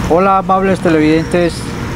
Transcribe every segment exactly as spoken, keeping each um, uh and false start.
Hola, amables televidentes,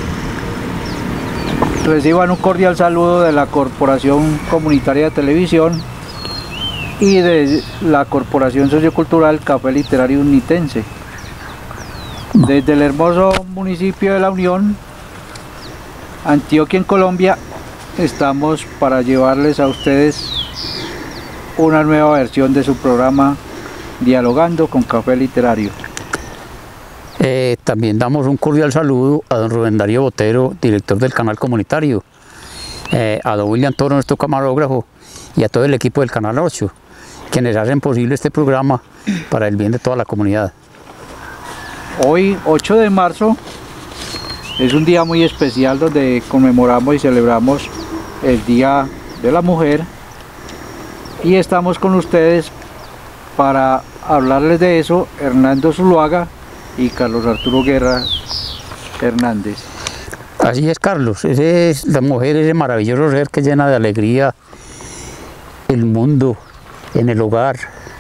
reciban un cordial saludo de la Corporación Comunitaria de Televisión y de la Corporación Sociocultural Café Literario Unitense. Desde el hermoso municipio de La Unión, Antioquia, en Colombia, estamos para llevarles a ustedes una nueva versión de su programa Dialogando con Café Literario. Eh, también damos un cordial saludo a don Rubén Darío Botero, director del canal comunitario, eh, a don William Toro, nuestro camarógrafo, y a todo el equipo del Canal ocho, quienes hacen posible este programa para el bien de toda la comunidad. Hoy, ocho de marzo, es un día muy especial donde conmemoramos y celebramos el Día de la Mujer, y estamos con ustedes para hablarles de eso, Hernando Zuluaga y Carlos Arturo Guerra Hernández. Así es, Carlos, ese es, la mujer es ese maravilloso ser que llena de alegría el mundo, en el hogar,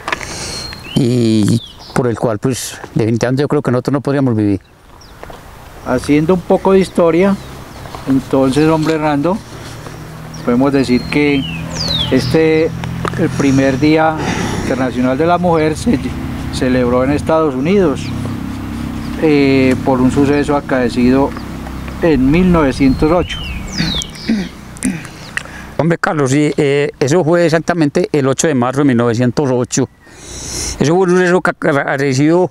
y por el cual pues definitivamente yo creo que nosotros no podríamos vivir. Haciendo un poco de historia, entonces, hombre Hernando, podemos decir que este, el primer Día Internacional de la Mujer, se celebró en Estados Unidos eh, por un suceso acaecido en mil novecientos ocho. Hombre, Carlos, sí, eh, eso fue exactamente el ocho de marzo de mil novecientos ocho. Eso fue un suceso acaecido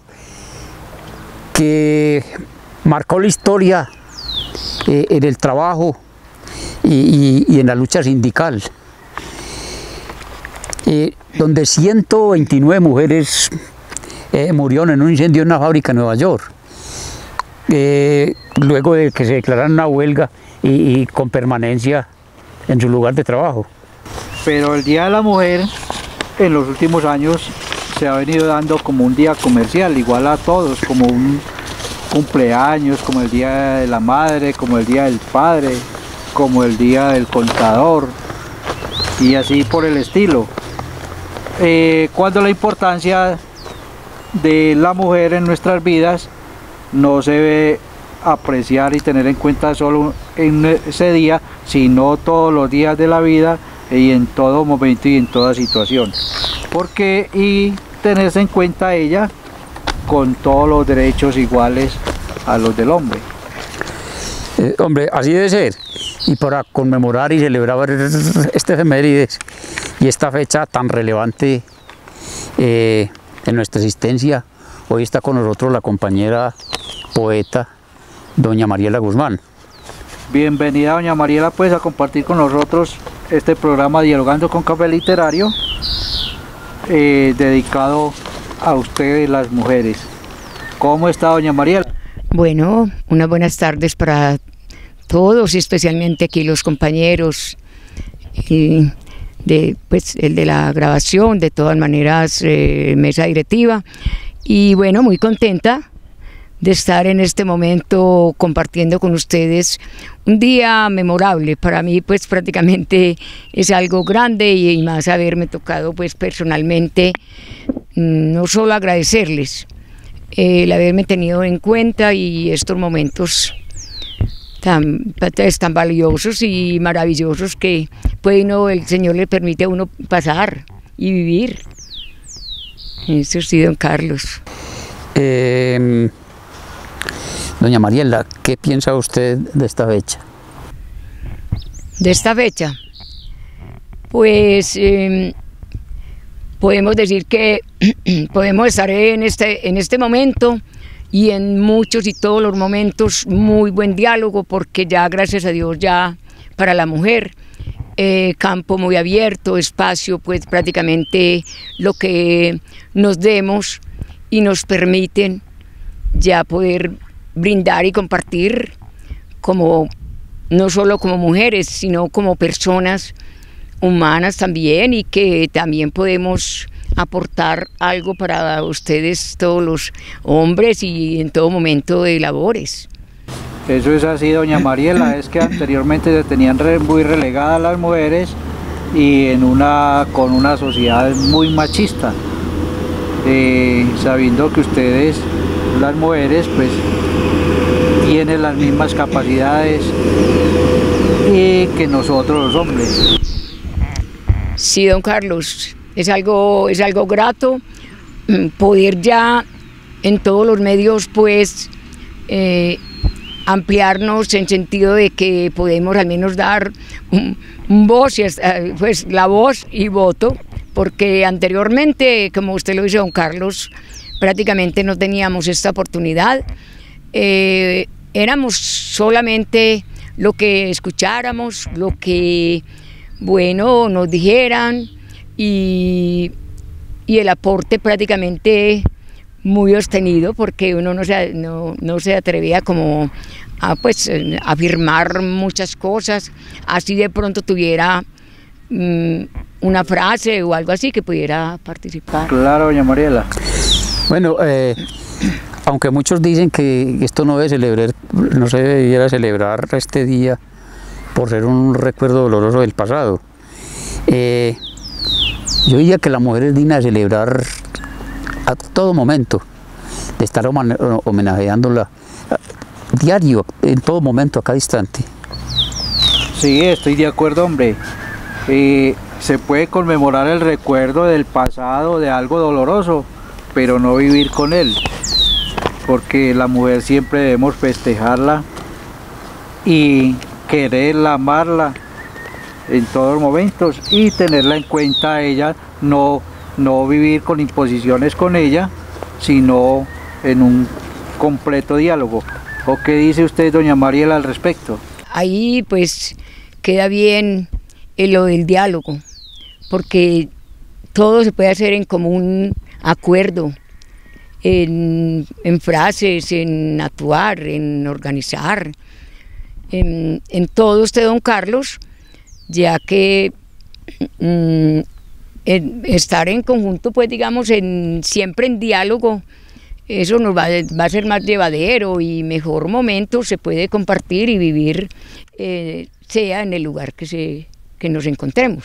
que marcó la historia eh, en el trabajo y, y, y en la lucha sindical, eh, donde ciento veintinueve mujeres eh, murieron en un incendio en una fábrica en Nueva York, eh, luego de que se declararan una huelga y, y con permanencia en su lugar de trabajo. Pero el Día de la Mujer en los últimos años se ha venido dando como un día comercial, igual a todos, como un cumpleaños, como el Día de la Madre, como el Día del Padre, como el Día del Contador, y así por el estilo. Eh, cuando la importancia de la mujer en nuestras vidas no se debe apreciar y tener en cuenta solo en ese día, sino todos los días de la vida y en todo momento y en toda situación. Porque y tenerse en cuenta ella con todos los derechos iguales a los del hombre. Eh, hombre, así debe ser. Y para conmemorar y celebrar este efemérides y esta fecha tan relevante eh, en nuestra existencia, hoy está con nosotros la compañera poeta doña Mariela Guzmán. Bienvenida, doña Mariela, pues a compartir con nosotros este programa Dialogando con Café Literario, eh, dedicado a ustedes, las mujeres. ¿Cómo está, doña Mariela? Bueno, unas buenas tardes para todos, especialmente aquí los compañeros, eh, de, pues, el de la grabación, de todas maneras, eh, mesa directiva, y bueno, muy contenta de estar en este momento compartiendo con ustedes un día memorable. Para mí pues prácticamente es algo grande, y, y más haberme tocado pues personalmente no solo agradecerles eh, el haberme tenido en cuenta y estos momentos tan, tan valiosos y maravillosos que pues, uno, el Señor le permite a uno pasar y vivir. Eso sí, don Carlos. Eh... Doña Mariela, ¿qué piensa usted de esta fecha? De esta fecha, pues eh, podemos decir que podemos estar en este, en este momento y en muchos y todos los momentos muy buen diálogo, porque ya gracias a Dios ya para la mujer, eh, campo muy abierto, espacio pues prácticamente lo que nos demos y nos permiten ya poder brindar y compartir como no solo como mujeres, sino como personas humanas también, y que también podemos aportar algo para ustedes, todos los hombres, y en todo momento de labores. Eso es así, doña Mariela, es que anteriormente se tenían re, muy relegadas las mujeres y en una con una sociedad muy machista, eh, sabiendo que ustedes, las mujeres, pues tiene las mismas capacidades y que nosotros los hombres. Sí, don Carlos, es algo, es algo grato poder ya en todos los medios pues eh, ampliarnos en sentido de que podemos al menos dar un, un voz, y pues la voz y voto, porque anteriormente, como usted lo dice, don Carlos, prácticamente no teníamos esta oportunidad, eh, éramos solamente lo que escucháramos, lo que, bueno, nos dijeran, y, y el aporte prácticamente muy sostenido, porque uno no se, no, no se atrevía como a pues, a afirmar muchas cosas, así de pronto tuviera mmm, una frase o algo así que pudiera participar. Claro, doña Mariela. Bueno, eh, aunque muchos dicen que esto no debe celebrar, no se debiera celebrar este día por ser un recuerdo doloroso del pasado, eh, yo diría que la mujer es digna de celebrar a todo momento, de estar homenajeándola diario, en todo momento, a cada instante. Sí, estoy de acuerdo, hombre. Eh, se puede conmemorar el recuerdo del pasado, de algo doloroso, pero no vivir con él, porque la mujer siempre debemos festejarla y quererla, amarla en todos los momentos y tenerla en cuenta a ella, no no vivir con imposiciones con ella, sino en un completo diálogo. ¿O qué dice usted, doña Mariela, al respecto? Ahí pues queda bien en lo del diálogo, porque todo se puede hacer en común acuerdo, en, en frases, en actuar, en organizar, en, en todo usted, don Carlos, ya que mmm, En estar en conjunto, pues digamos, en, siempre en diálogo, eso nos va, va a ser más llevadero y mejor momento se puede compartir y vivir, eh, sea en el lugar que, se, que nos encontremos.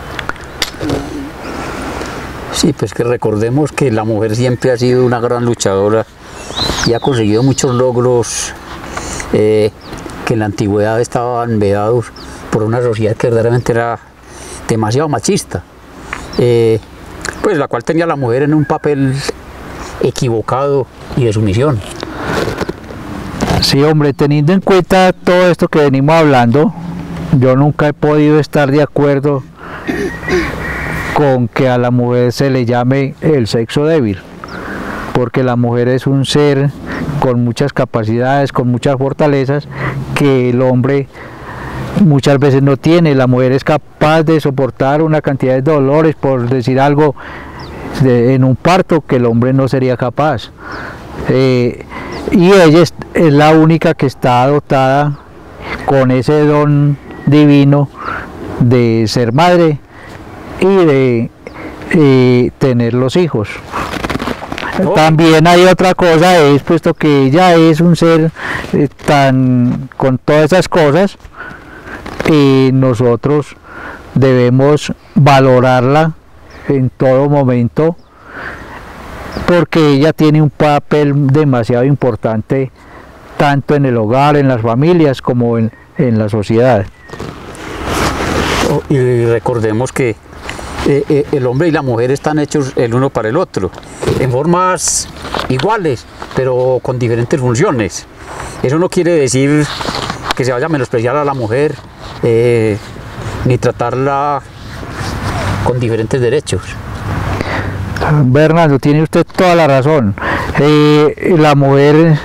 Sí, pues que recordemos que la mujer siempre ha sido una gran luchadora y ha conseguido muchos logros eh, que en la antigüedad estaban vedados por una sociedad que verdaderamente era demasiado machista. Eh, pues la cual tenía a la mujer en un papel equivocado y de sumisión. Sí, hombre, teniendo en cuenta todo esto que venimos hablando, yo nunca he podido estar de acuerdo con que a la mujer se le llame el sexo débil, porque la mujer es un ser con muchas capacidades, con muchas fortalezas que el hombre muchas veces no tiene. La mujer es capaz de soportar una cantidad de dolores, por decir algo, de, en un parto, que el hombre no sería capaz. Eh, y ella es, es la única que está dotada con ese don divino de ser madre y de eh, tener los hijos. Oh. También hay otra cosa, es puesto que ella es un ser eh, tan con todas esas cosas, y nosotros debemos valorarla en todo momento, porque ella tiene un papel demasiado importante tanto en el hogar, en las familias, como en, en la sociedad. Oh, y recordemos que eh, eh, el hombre y la mujer están hechos el uno para el otro, en formas iguales, pero con diferentes funciones. Eso no quiere decir que se vaya a menospreciar a la mujer, eh, ni tratarla con diferentes derechos. Bernardo, tiene usted toda la razón. Eh, la mujer,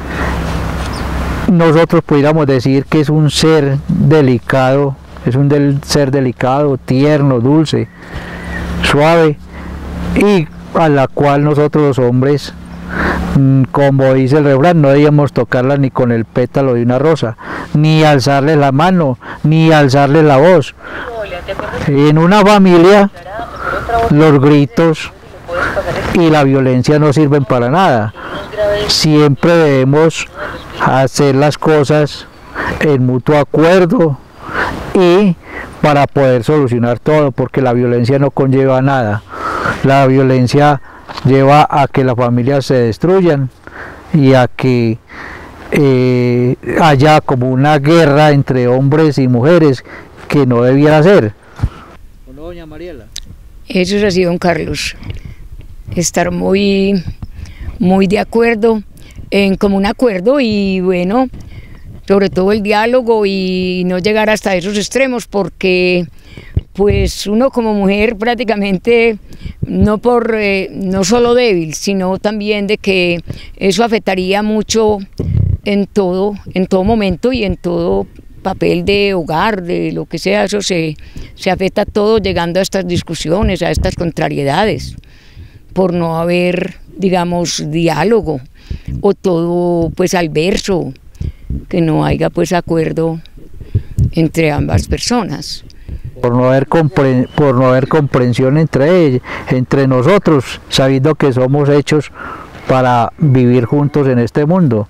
nosotros pudiéramos decir que es un ser delicado, es un del, ser delicado, tierno, dulce, suave, y a la cual nosotros los hombres, como dice el refrán, no debíamos tocarla ni con el pétalo de una rosa, ni alzarle la mano, ni alzarle la voz. En una familia los gritos y la violencia no sirven para nada. Siempre debemos hacer las cosas en mutuo acuerdo y para poder solucionar todo, porque la violencia no conlleva nada. La violencia lleva a que las familias se destruyan y a que eh, haya como una guerra entre hombres y mujeres que no debiera ser. ¿O no, doña Mariela? Eso es así, don Carlos. Estar muy, muy de acuerdo, en común acuerdo y bueno, sobre todo el diálogo y no llegar hasta esos extremos, porque pues uno como mujer prácticamente no por eh, no solo débil, sino también de que eso afectaría mucho en todo, en todo momento y en todo papel de hogar, de lo que sea, eso se, se afecta todo llegando a estas discusiones, a estas contrariedades, por no haber, digamos, diálogo, o todo pues al verso, que no haya pues acuerdo entre ambas personas. Por no haber compre por no haber comprensión entre ellos, entre nosotros, sabiendo que somos hechos para vivir juntos en este mundo.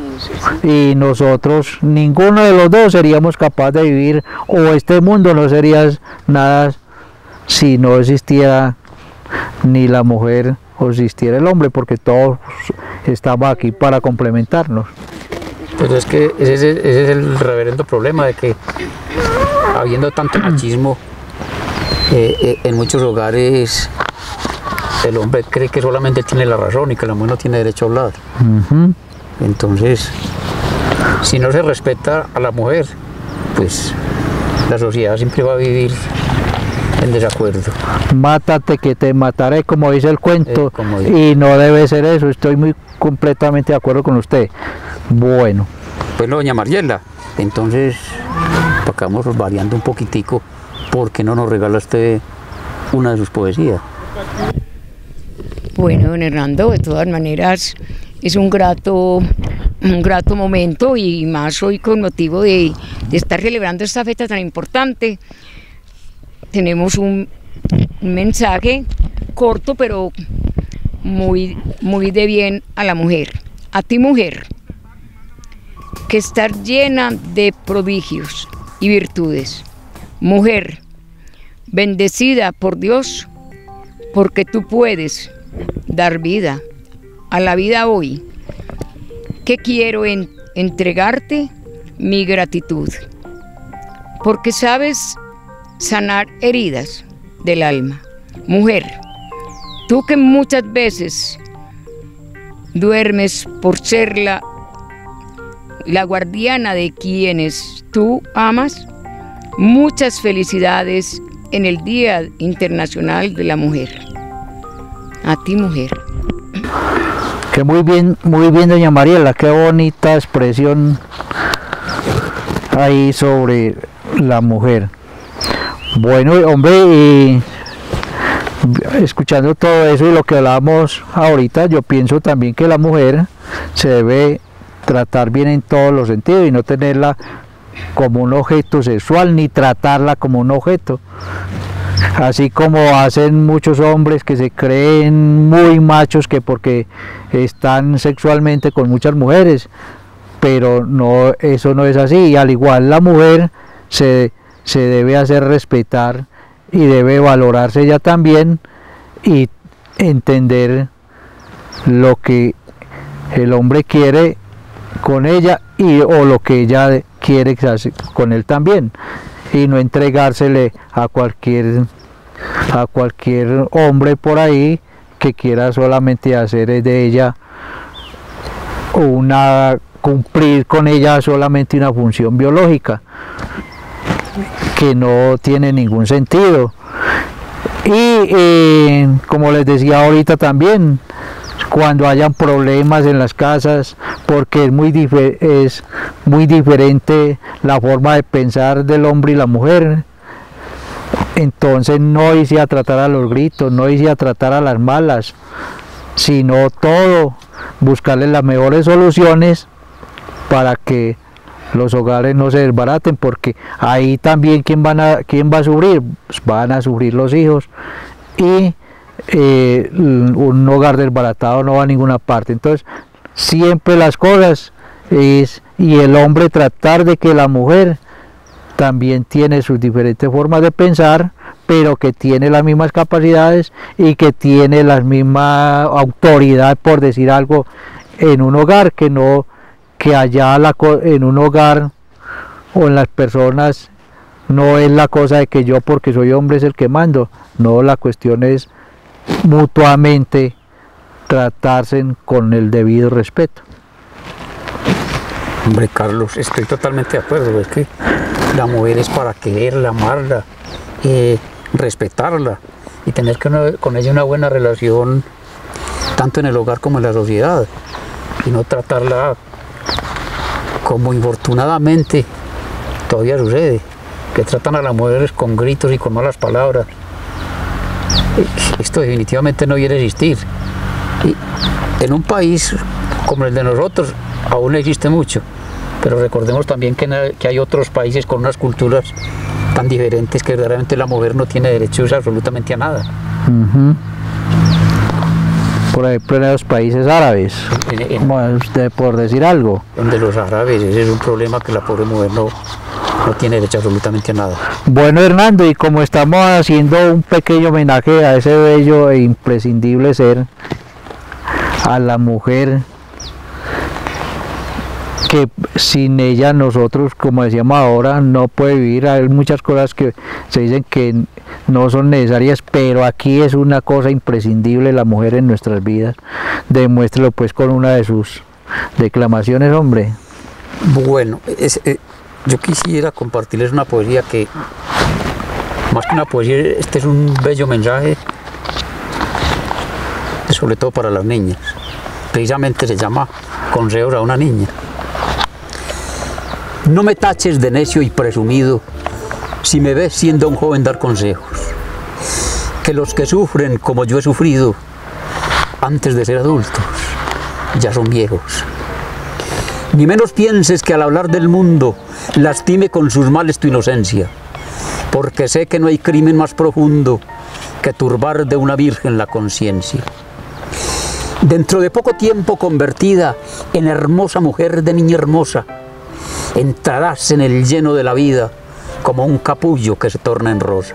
Y nosotros, ninguno de los dos seríamos capaces de vivir, o este mundo no sería nada si no existiera ni la mujer o existiera el hombre, porque todos estamos aquí para complementarnos. Pero es que ese es, el, ese es el reverendo problema de que, habiendo tanto machismo, eh, eh, en muchos hogares el hombre cree que solamente tiene la razón y que la mujer no tiene derecho a hablar. Uh-huh. Entonces, si no se respeta a la mujer, pues la sociedad siempre va a vivir en desacuerdo. Mátate que te mataré, como dice el cuento, eh, como dice. Y no debe ser eso, estoy muy completamente de acuerdo con usted. Bueno. Bueno, doña Mariela, entonces, tocamos variando un poquitico, ¿por qué no nos regala usted una de sus poesías? Bueno, don Hernando, de todas maneras, es un grato, un grato momento, y más hoy con motivo de, de estar celebrando esta fecha tan importante. Tenemos un, un mensaje corto, pero muy, muy de bien a la mujer. A ti, mujer, que estás llena de prodigios y virtudes. Mujer, bendecida por Dios, porque tú puedes dar vida a la vida hoy, que quiero en, entregarte mi gratitud, porque sabes sanar heridas del alma. Mujer, tú que muchas veces duermes por ser la, la guardiana de quienes tú amas, muchas felicidades en el Día Internacional de la Mujer. A ti, mujer. Que muy bien, muy bien, doña Mariela, qué bonita expresión ahí sobre la mujer. Bueno, hombre, y escuchando todo eso y lo que hablábamos ahorita, yo pienso también que la mujer se debe tratar bien en todos los sentidos y no tenerla como un objeto sexual ni tratarla como un objeto. Así como hacen muchos hombres que se creen muy machos que porque están sexualmente con muchas mujeres, pero no, eso no es así. Y al igual la mujer se, se debe hacer respetar y debe valorarse ella también y entender lo que el hombre quiere con ella y o lo que ella quiere con él también, y no entregársele a cualquier a cualquier hombre por ahí que quiera solamente hacer de ella una cumplir con ella solamente una función biológica que no tiene ningún sentido. Y eh, como les decía ahorita también, cuando hayan problemas en las casas, porque es muy, es muy diferente la forma de pensar del hombre y la mujer, entonces no irse a tratar a los gritos, no irse a tratar a las malas, sino todo, buscarle las mejores soluciones para que los hogares no se desbaraten, porque ahí también ¿quién, van a, quién va a sufrir? Pues van a sufrir los hijos, y eh, un hogar desbaratado no va a ninguna parte. Entonces siempre las cosas es, y el hombre tratar de que la mujer también tiene sus diferentes formas de pensar, pero que tiene las mismas capacidades y que tiene la misma autoridad, por decir algo, en un hogar, que no que allá la, en un hogar o en las personas no es la cosa de que yo porque soy hombre es el que mando, no, la cuestión es mutuamente tratarse con el debido respeto. Hombre, Carlos, estoy totalmente de acuerdo, es que la mujer es para quererla, amarla, eh, respetarla y tener con, con ella una buena relación tanto en el hogar como en la sociedad y no tratarla como infortunadamente todavía sucede, que tratan a las mujeres con gritos y con malas palabras. Esto definitivamente no quiere existir. Y en un país como el de nosotros aún existe mucho, pero recordemos también que, que hay otros países con unas culturas tan diferentes que realmente la mujer no tiene derechos absolutamente a nada. Uh-huh. Por ejemplo, en los países árabes, en, en, como usted por decir algo. Donde los árabes, ese es un problema que la pobre mujer no, no tiene derecho absolutamente a nada. Bueno, Hernando, y como estamos haciendo un pequeño homenaje a ese bello e imprescindible ser, a la mujer, que sin ella nosotros, como decíamos ahora, no puede vivir. Hay muchas cosas que se dicen que no son necesarias, pero aquí es una cosa imprescindible la mujer en nuestras vidas. Demuéstrelo pues con una de sus declamaciones, hombre. Bueno, es, eh, yo quisiera compartirles una poesía que, más que una poesía, este es un bello mensaje, sobre todo para las niñas. Precisamente se llama Consejos a una niña. No me taches de necio y presumido si me ves siendo un joven dar consejos, que los que sufren como yo he sufrido antes de ser adultos ya son viejos. Ni menos pienses que al hablar del mundo lastime con sus males tu inocencia, porque sé que no hay crimen más profundo que turbar de una virgen la conciencia. Dentro de poco tiempo convertida en hermosa mujer de niña hermosa, entrarás en el lleno de la vida como un capullo que se torna en rosa.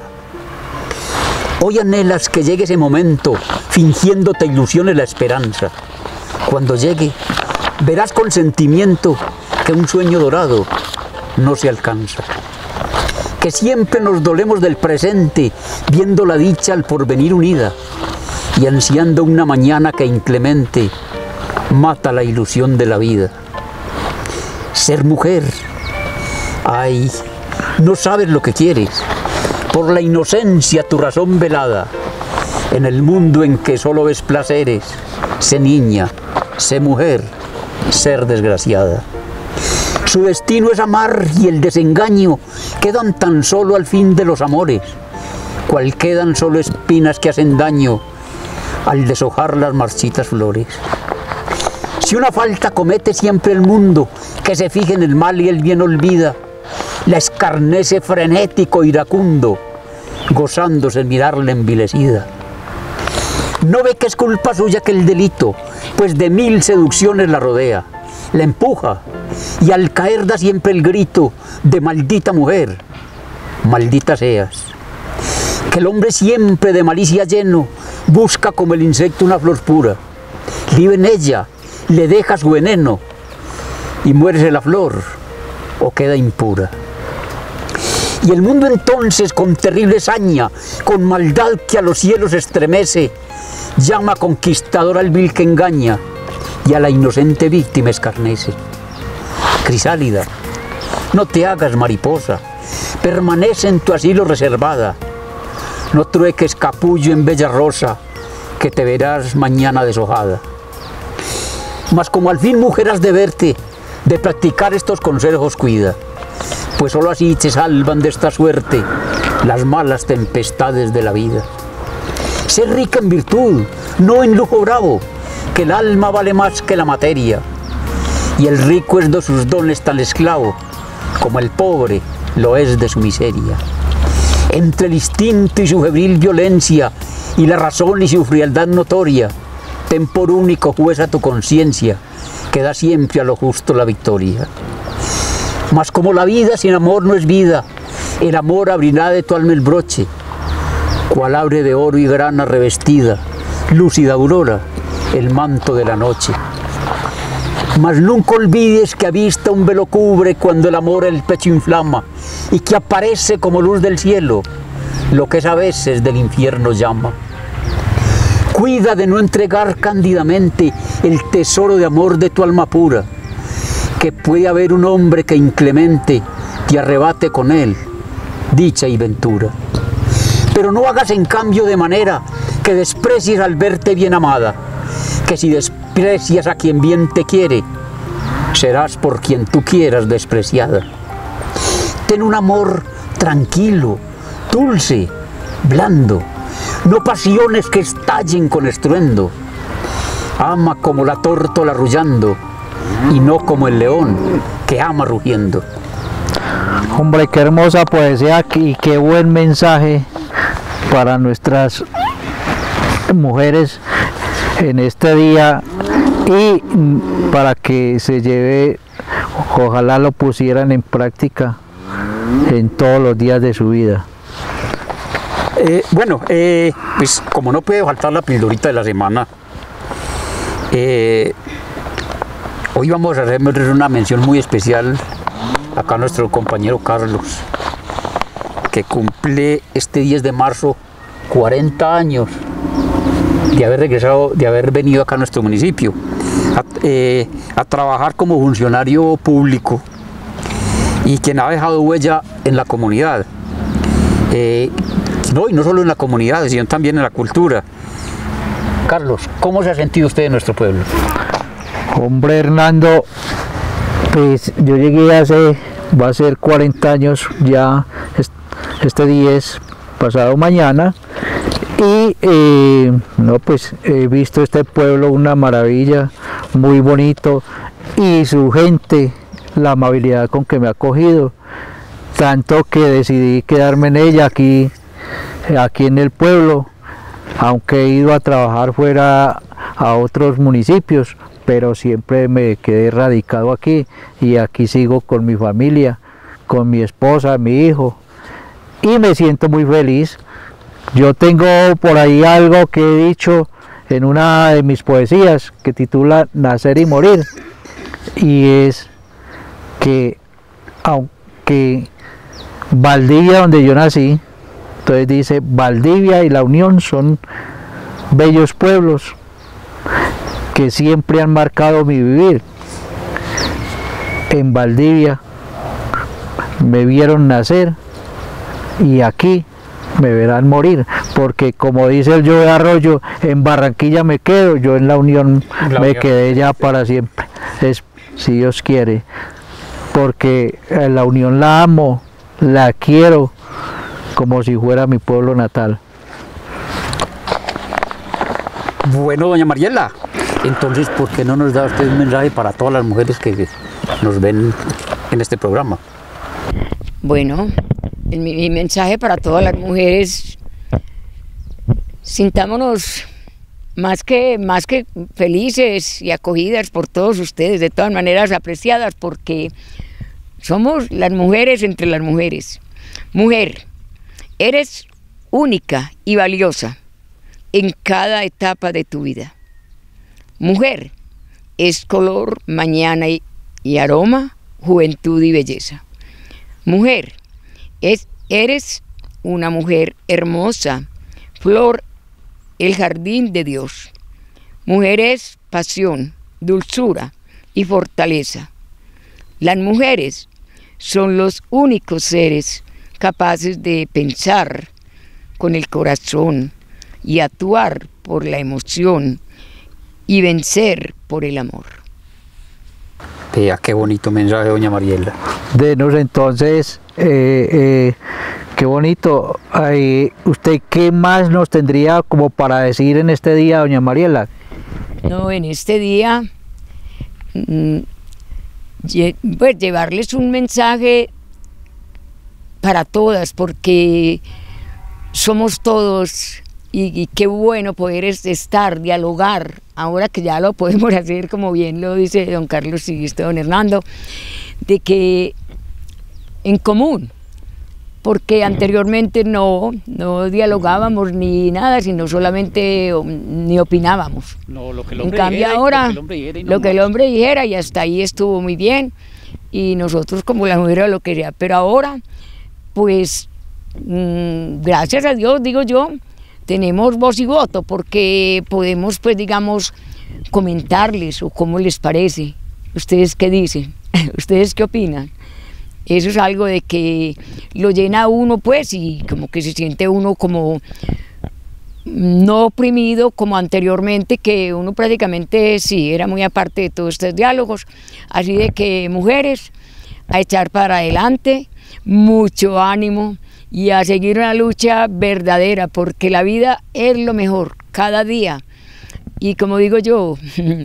Hoy anhelas que llegue ese momento, fingiéndote ilusiones la esperanza. Cuando llegue, verás con sentimiento que un sueño dorado no se alcanza. Que siempre nos dolemos del presente, viendo la dicha al porvenir unida y ansiando una mañana que inclemente mata la ilusión de la vida. Ser mujer, ay, no sabes lo que quieres, por la inocencia tu razón velada, en el mundo en que solo ves placeres, sé niña, sé mujer, ser desgraciada. Su destino es amar y el desengaño quedan tan solo al fin de los amores, cual quedan solo espinas que hacen daño al deshojar las marchitas flores. Si una falta comete siempre el mundo, que se fije en el mal y el bien olvida, la escarnece frenético iracundo, gozándose en mirarla envilecida. No ve que es culpa suya que el delito, pues de mil seducciones la rodea, la empuja, y al caer da siempre el grito de maldita mujer, maldita seas. Que el hombre siempre de malicia lleno, busca como el insecto una flor pura, vive en ella, le deja su veneno y muérese la flor o queda impura. Y el mundo entonces con terrible saña, con maldad que a los cielos estremece, llama conquistador al vil que engaña y a la inocente víctima escarnece. Crisálida, no te hagas mariposa, permanece en tu asilo reservada, no trueques capullo en bella rosa, que te verás mañana deshojada. Mas como al fin mujer has de verte, de practicar estos consejos cuida, pues solo así te salvan de esta suerte las malas tempestades de la vida. Sé rica en virtud, no en lujo bravo, que el alma vale más que la materia, y el rico es de sus dones tan esclavo, como el pobre lo es de su miseria. Entre el instinto y su febril violencia, y la razón y su frialdad notoria, ten por único juez a tu conciencia, que da siempre a lo justo la victoria. Mas como la vida sin amor no es vida, el amor abrirá de tu alma el broche, cual abre de oro y grana revestida, lúcida aurora, el manto de la noche. Mas nunca olvides que a vista un velo cubre cuando el amor el pecho inflama y que aparece como luz del cielo lo que es a veces del infierno llama. Cuida de no entregar cándidamente el tesoro de amor de tu alma pura, que puede haber un hombre que inclemente te arrebate con él dicha y ventura. Pero no hagas en cambio de manera que desprecies al verte bien amada, que si desprecias a quien bien te quiere, serás por quien tú quieras despreciada. Ten un amor tranquilo, dulce, blando, no pasiones que estallen con estruendo. Ama como la tórtola arrullando y no como el león que ama rugiendo. Hombre, qué hermosa poesía y qué buen mensaje para nuestras mujeres en este día, y para que se lleve, ojalá lo pusieran en práctica en todos los días de su vida. Eh, bueno, eh, pues como no puede faltar la pildorita de la semana, eh, hoy vamos a hacer una mención muy especial acá a nuestro compañero Carlos, que cumple este diez de marzo cuarenta años de haber regresado, de haber venido acá a nuestro municipio a, eh, a trabajar como funcionario público y quien ha dejado huella en la comunidad. Eh, no, y no solo en la comunidad, sino también en la cultura. Carlos, ¿cómo se ha sentido usted en nuestro pueblo? Hombre, Hernando, pues yo llegué hace, va a ser cuarenta años ya, este diez, pasado mañana, y eh, no, pues he visto este pueblo una maravilla, muy bonito, y su gente, la amabilidad con que me ha acogido, tanto que decidí quedarme en ella aquí, aquí en el pueblo, aunque he ido a trabajar fuera a otros municipios, pero siempre me quedé radicado aquí, y aquí sigo con mi familia, con mi esposa, mi hijo, y me siento muy feliz. Yo tengo por ahí algo que he dicho en una de mis poesías que titula Nacer y Morir, y es que aunque Valdivia, donde yo nací, entonces dice: Valdivia y La Unión son bellos pueblos que siempre han marcado mi vivir. En Valdivia me vieron nacer y aquí me verán morir, porque como dice el Joe Arroyo, en Barranquilla me quedo, yo en La Unión La me Unión. quedé ya para siempre, es, si Dios quiere, porque La Unión la amo, la quiero como si fuera mi pueblo natal. Bueno, doña Mariela, entonces, ¿por qué no nos da usted un mensaje para todas las mujeres que nos ven en este programa? Bueno, mi, mi mensaje para todas las mujeres: sintámonos más que, más que felices y acogidas por todos ustedes, de todas maneras apreciadas, porque somos las mujeres entre las mujeres. Mujer, eres única y valiosa en cada etapa de tu vida. Mujer, es color, mañana y, y aroma, juventud y belleza. Mujer, es, eres una mujer hermosa, flor, el jardín de Dios. Mujer es pasión, dulzura y fortaleza. Las mujeres son los únicos seres capaces de pensar con el corazón y actuar por la emoción y vencer por el amor. Vea qué bonito mensaje, doña Mariela. Denos entonces, eh, eh, qué bonito. Eh, ¿Usted qué más nos tendría como para decir en este día, doña Mariela? No, en este día, mmm, lle pues llevarles un mensaje para todas, porque somos todos, y, y qué bueno poder estar, dialogar, ahora que ya lo podemos hacer, como bien lo dice don Carlos y usted, don Hernando, de que en común porque anteriormente no, no dialogábamos ni nada, sino solamente ni opinábamos. No, lo que el en hombre cambio dijera, ahora, lo que el hombre dijera, y no lo que el más. hombre dijera, y hasta ahí estuvo muy bien, y nosotros como la mujer lo quería, pero ahora, pues, mmm, gracias a Dios, digo yo, tenemos voz y voto, porque podemos, pues, digamos, comentarles o cómo les parece. ¿Ustedes qué dicen? ¿Ustedes qué opinan? Eso es algo de que lo llena a uno, pues, y como que se siente uno como no oprimido como anteriormente, que uno prácticamente sí era muy aparte de todos estos diálogos. Así de que, mujeres, a echar para adelante, mucho ánimo y a seguir una lucha verdadera, porque la vida es lo mejor cada día. Y como digo yo,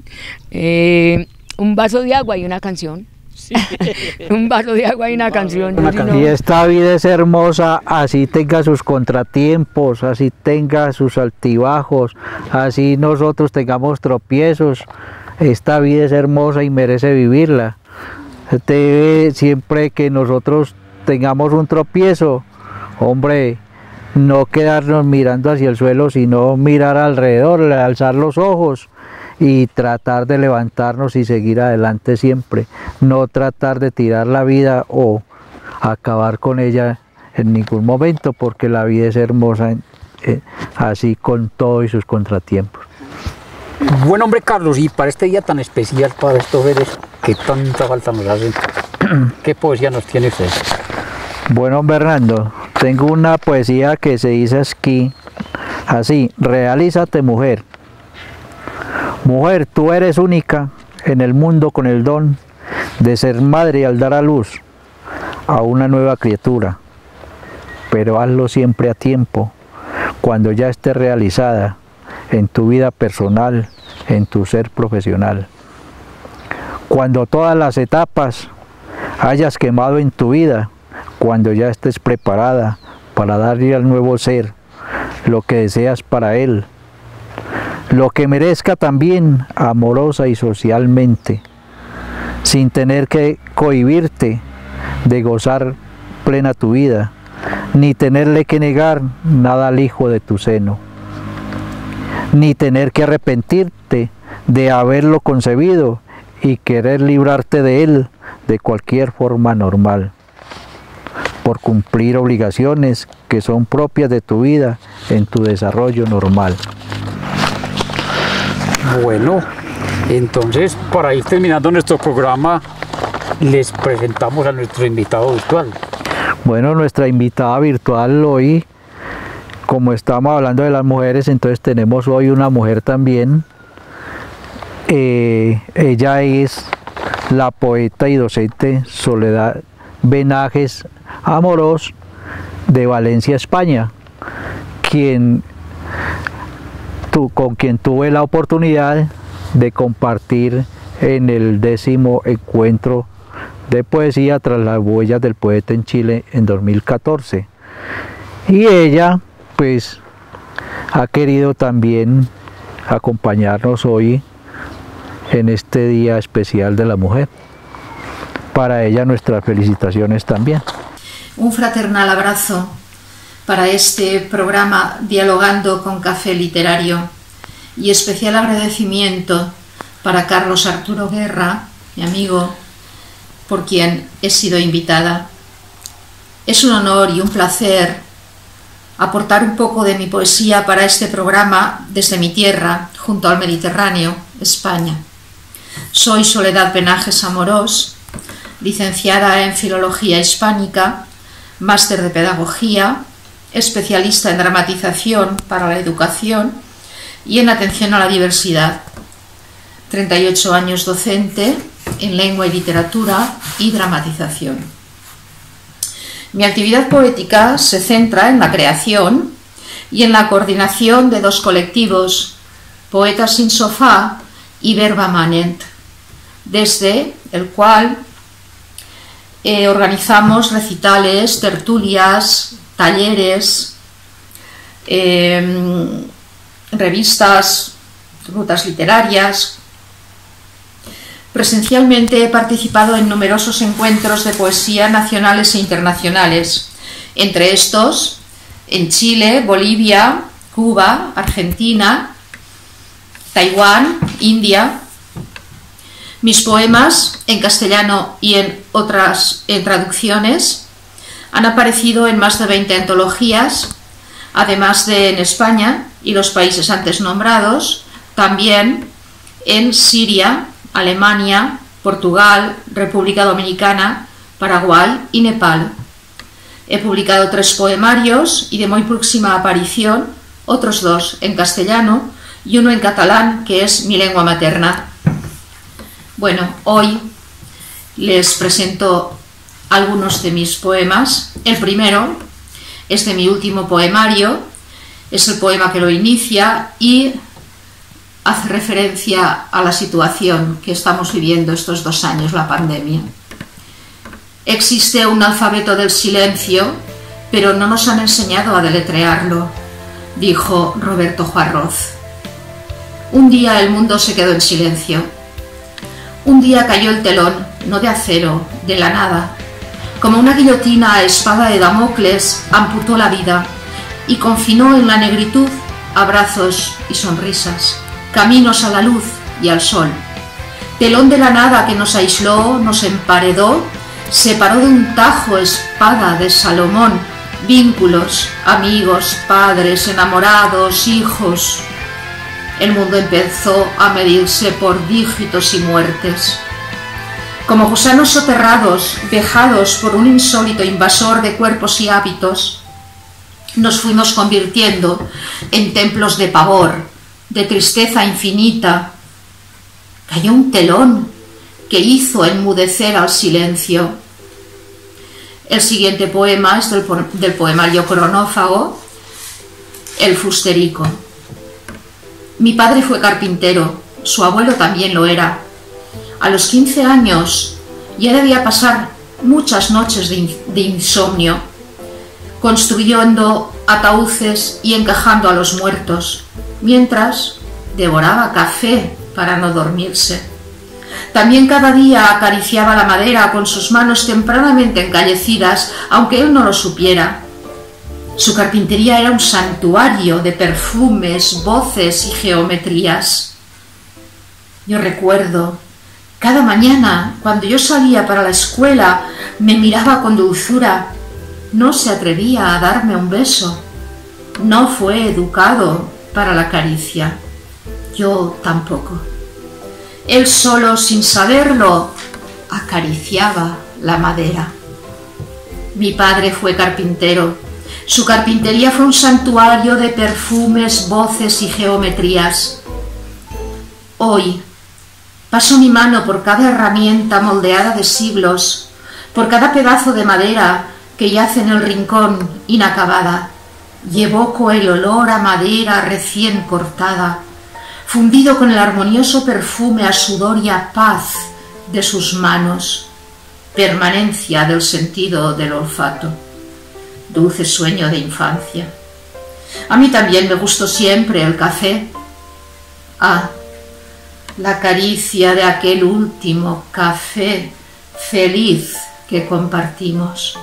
eh, un vaso de agua y una canción. Sí. Un vaso de agua y una canción. Una can y esta vida es hermosa, así tenga sus contratiempos, así tenga sus altibajos, así nosotros tengamos tropiezos. Esta vida es hermosa y merece vivirla. Debe, siempre que nosotros tengamos un tropiezo, hombre, no quedarnos mirando hacia el suelo, sino mirar alrededor, alzar los ojos y tratar de levantarnos y seguir adelante siempre. No tratar de tirar la vida o acabar con ella en ningún momento, porque la vida es hermosa, eh, así con todo y sus contratiempos. Bueno, hombre, Carlos, y para este día tan especial, para estos veres que tanta falta nos hacen, ¿qué poesía nos tiene usted? Bueno, Bernardo, tengo una poesía que se dice aquí, así: realízate, mujer. Mujer, tú eres única en el mundo con el don de ser madre al dar a luz a una nueva criatura, pero hazlo siempre a tiempo, cuando ya estés realizada en tu vida personal, en tu ser profesional. Cuando todas las etapas hayas quemado en tu vida, cuando ya estés preparada para darle al nuevo ser lo que deseas para él, lo que merezca también amorosa y socialmente, sin tener que cohibirte de gozar plena tu vida, ni tenerle que negar nada al hijo de tu seno, ni tener que arrepentirte de haberlo concebido y querer librarte de él de cualquier forma normal, por cumplir obligaciones que son propias de tu vida en tu desarrollo normal. Bueno, entonces, para ir terminando nuestro programa, les presentamos a nuestro invitado virtual. Bueno, nuestra invitada virtual hoy, como estamos hablando de las mujeres, entonces tenemos hoy una mujer también. Eh, ella es la poeta y docente Soledad Benajes Amorós, de Valencia, España, quien, tu, con quien tuve la oportunidad de compartir en el décimo encuentro de poesía tras las huellas del poeta en Chile en dos mil catorce. Y ella pues ha querido también acompañarnos hoy en este día especial de la mujer. Para ella nuestras felicitaciones también. Un fraternal abrazo para este programa Dialogando con Café Literario, y especial agradecimiento para Carlos Arturo Guerra, mi amigo, por quien he sido invitada. Es un honor y un placer aportar un poco de mi poesía para este programa desde mi tierra, junto al Mediterráneo, España. Soy Soledad Benajes Amorós, licenciada en Filología Hispánica, máster de Pedagogía, especialista en dramatización para la educación y en atención a la diversidad. treinta y ocho años docente en lengua y literatura y dramatización. Mi actividad poética se centra en la creación y en la coordinación de dos colectivos, Poetas sin Sofá y Verba Manent, desde el cual eh, organizamos recitales, tertulias, talleres, eh, revistas, rutas literarias. Presencialmente he participado en numerosos encuentros de poesía nacionales e internacionales Entre estos, en Chile, Bolivia, Cuba, Argentina, Taiwán, India. Mis poemas, en castellano y en otras en traducciones, han aparecido en más de veinte antologías, además de en España y los países antes nombrados, también en Siria, Alemania, Portugal, República Dominicana, Paraguay y Nepal. He publicado tres poemarios y de muy próxima aparición otros dos en castellano y uno en catalán, que es mi lengua materna. Bueno, hoy les presento algunos de mis poemas. El primero es de mi último poemario, es el poema que lo inicia y hace referencia a la situación que estamos viviendo estos dos años, la pandemia. Existe un alfabeto del silencio, pero no nos han enseñado a deletrearlo, dijo Roberto Juarroz. Un día el mundo se quedó en silencio. Un día cayó el telón, no de acero, de la nada. Como una guillotina a espada de Damocles, amputó la vida y confinó en la negritud abrazos y sonrisas, caminos a la luz y al sol. Telón de la nada que nos aisló, nos emparedó, separó de un tajo espada de Salomón, vínculos, amigos, padres, enamorados, hijos. El mundo empezó a medirse por dígitos y muertes. Como gusanos soterrados, vejados por un insólito invasor de cuerpos y hábitos, nos fuimos convirtiendo en templos de pavor, de tristeza infinita. Cayó un telón que hizo enmudecer al silencio. El siguiente poema es del, po del poemario Cronófago, El Fusterico. Mi padre fue carpintero, su abuelo también lo era. A los quince años ya debía pasar muchas noches de, in de insomnio, construyendo ataúdes y encajando a los muertos, mientras devoraba café para no dormirse. También cada día acariciaba la madera con sus manos tempranamente encallecidas, aunque él no lo supiera. Su carpintería era un santuario de perfumes, voces y geometrías. Yo recuerdo, cada mañana, cuando yo salía para la escuela, me miraba con dulzura. No se atrevía a darme un beso. No fue educado para la caricia. Yo tampoco. Él solo, sin saberlo, acariciaba la madera. Mi padre fue carpintero. Su carpintería fue un santuario de perfumes, voces y geometrías. Hoy paso mi mano por cada herramienta moldeada de siglos, por cada pedazo de madera que yace en el rincón inacabada, y evoco el olor a madera recién cortada, fundido con el armonioso perfume a sudor y a paz de sus manos, permanencia del sentido del olfato, dulce sueño de infancia. A mí también me gustó siempre el café. Ah, la caricia de aquel último café feliz que compartimos.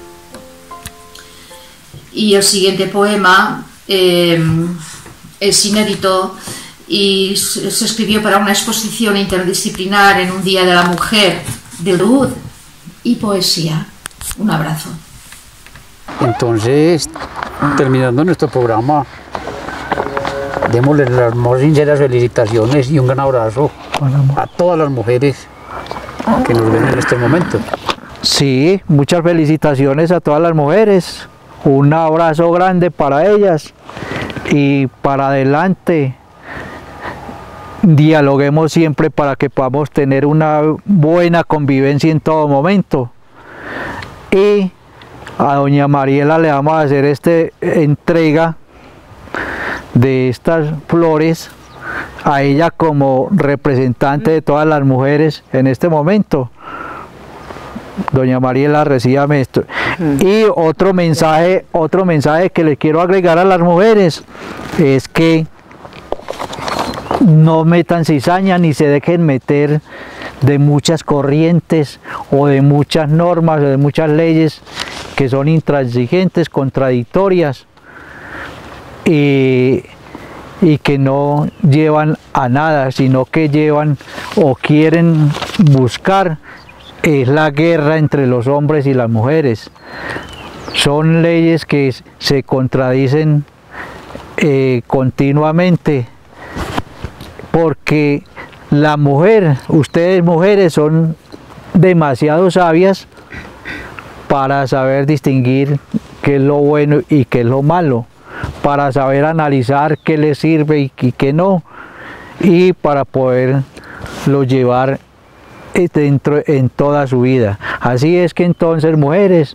Y el siguiente poema eh, es inédito y se escribió para una exposición interdisciplinar en un Día de la Mujer, de luz y poesía. Un abrazo. Entonces, terminando nuestro programa, démosle las más sinceras felicitaciones y un gran abrazo a todas las mujeres que nos ven en este momento. Sí, muchas felicitaciones a todas las mujeres, un abrazo grande para ellas y para adelante. Dialoguemos siempre para que podamos tener una buena convivencia en todo momento. Y a doña Mariela le vamos a hacer esta entrega de estas flores a ella como representante de todas las mujeres en este momento. Doña Mariela, recíbame esto. Y otro mensaje, otro mensaje que le quiero agregar a las mujeres es que no metan cizaña ni se dejen meter de muchas corrientes o de muchas normas o de muchas leyes que son intransigentes, contradictorias y, y que no llevan a nada, sino que llevan o quieren buscar es la guerra entre los hombres y las mujeres. Son leyes que se contradicen eh, continuamente, porque la mujer, ustedes mujeres son demasiado sabias para saber distinguir qué es lo bueno y qué es lo malo, para saber analizar qué les sirve y, y qué no, y para poderlo llevar dentro en toda su vida. Así es que entonces, mujeres,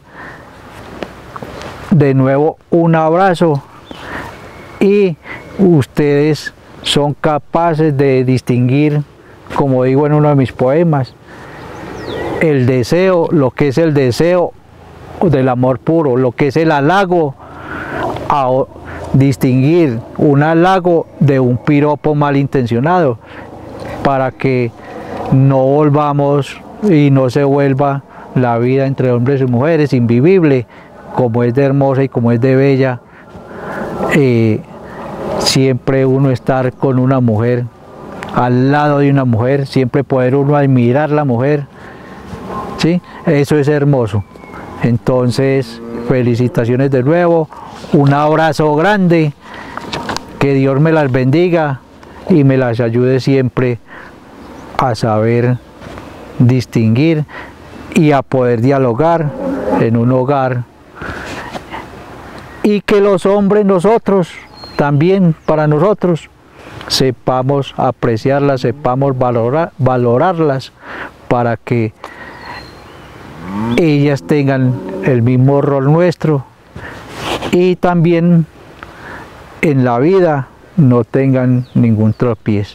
de nuevo un abrazo, y ustedes son capaces de distinguir, como digo en uno de mis poemas, el deseo, lo que es el deseo del amor puro, lo que es el halago, a distinguir un halago de un piropo malintencionado, para que no volvamos y no se vuelva la vida entre hombres y mujeres invivible, como es de hermosa y como es de bella. Eh, siempre uno estar con una mujer, al lado de una mujer, siempre poder uno admirar la mujer, ¿sí? Eso es hermoso. Entonces, felicitaciones de nuevo, un abrazo grande, que Dios me las bendiga y me las ayude siempre a saber distinguir y a poder dialogar en un hogar, y que los hombres, nosotros también, para nosotros, sepamos apreciarlas, sepamos valorar, valorarlas, para que ellas tengan el mismo rol nuestro y también en la vida no tengan ningún tropiezo.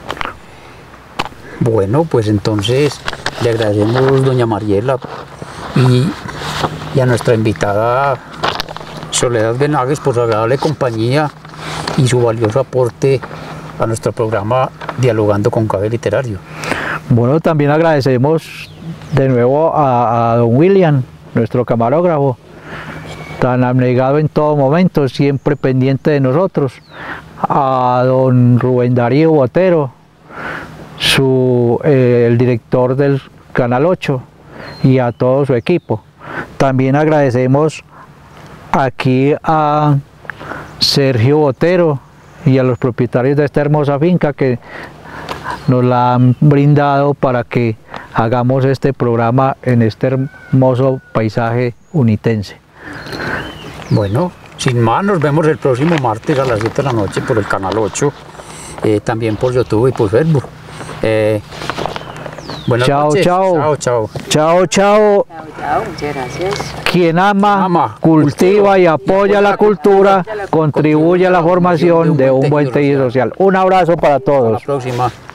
Bueno, pues entonces le agradecemos, doña Mariela, y, y a nuestra invitada Soledad Benagues por su agradable compañía y su valioso aporte a nuestro programa Dialogando con Café Literario. Bueno, también agradecemos de nuevo a, a don William, nuestro camarógrafo, tan abnegado en todo momento, siempre pendiente de nosotros, a don Rubén Darío Botero, su, eh, el director del Canal ocho, y a todo su equipo. También agradecemos aquí a Sergio Botero y a los propietarios de esta hermosa finca que nos la han brindado para que hagamos este programa en este hermoso paisaje unitense. Bueno, sin más, nos vemos el próximo martes a las siete de la noche por el Canal ocho, eh, también por YouTube y por Facebook. Eh, buenas chao, noches. chao, chao, chao, chao, chao. Chao, muchas gracias. Quien ama, ama cultiva, cultiva y apoya y la cultura, cultura, contribuye a la formación de un buen tejido social. Un abrazo para todos. Hasta la próxima.